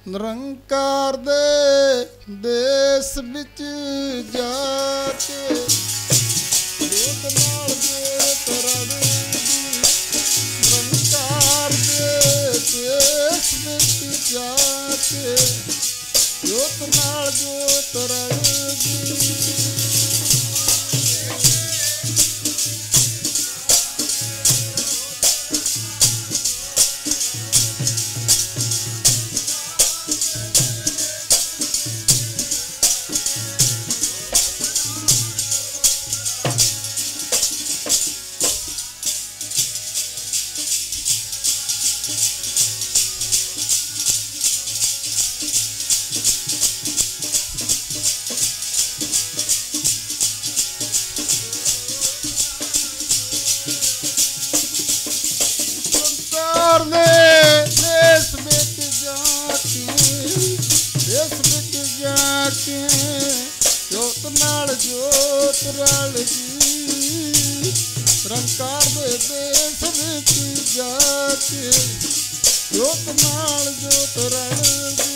ਨਿਰੰਕਾਰ ਦੇ ਦੇਸ ਵਿੱਚ ਜਾ ਕੇ ਜੋਤ ਨਾਲ ਜੋਤ ਰਲਦੀ। ਨਿਰੰਕਾਰ ਦੇ ਦੇਸ ਵਿੱਚ ਜਾ ਕੇ ਜੋਤ ਨਾਲ ਜੋਤ ਰਲਦੀ। देश बिच जाके जोत नाल जोत रल गई। निरंकार दे देश बिच जाके जोत नाल जोत रल गई।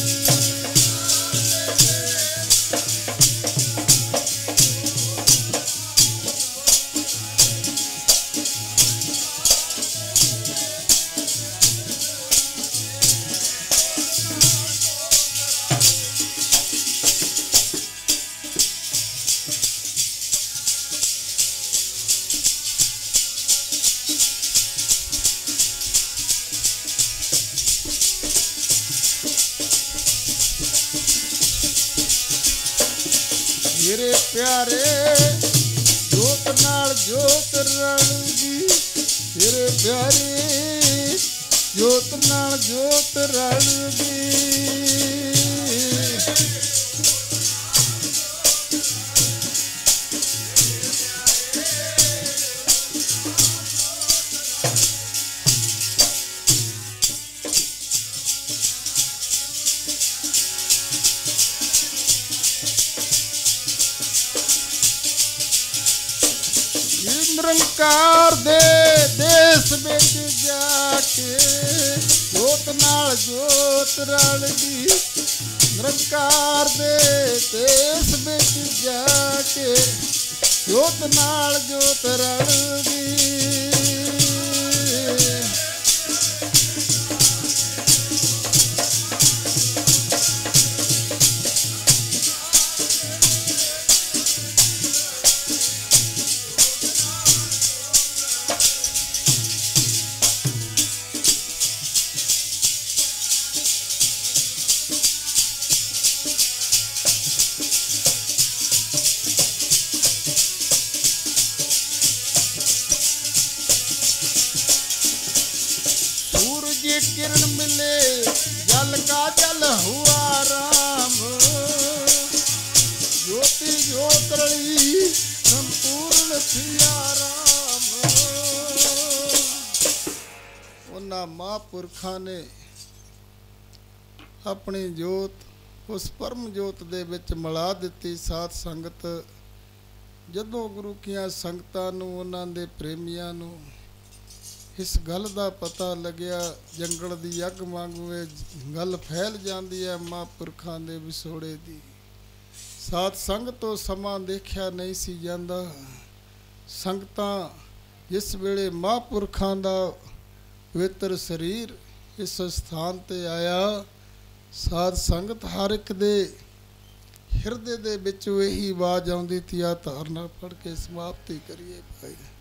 मेरे प्यारे जोत नाल जोत रलगी। मेरे प्यारे जोत नाल जोत रलगी। निरंकार दे देश बिच जाके जोत नाल जोत रलदी। निरंकार दे देश बिच जाके जोत नाल जोत रलदी। किरण मिले जल का जल हुआ राम। ज्योति ज्योत रली संपूर्ण थिया राम। उन्हां महापुरखां ने अपनी जोत उस परम जोत दे विच मिला दित्ती। साध संगत जदों गुरु कीआं संगतां नूं उन्हां दे प्रेमियां नूं इस गल का पता लग्या, जंगल की अग वांगू गल फैल जाती है महापुरखां दे विछोड़े दी। साध संग तो समा देखा नहीं सी जांदा। संगतां जिस वेले महापुरखां दा पवित्र शरीर इस स्थान ते आया, साध संगत हर एक दे हिरदे दे विचों यही आवाज़ आउंदी थी। आ धारना पढ़ के समाप्ति करिए भाई।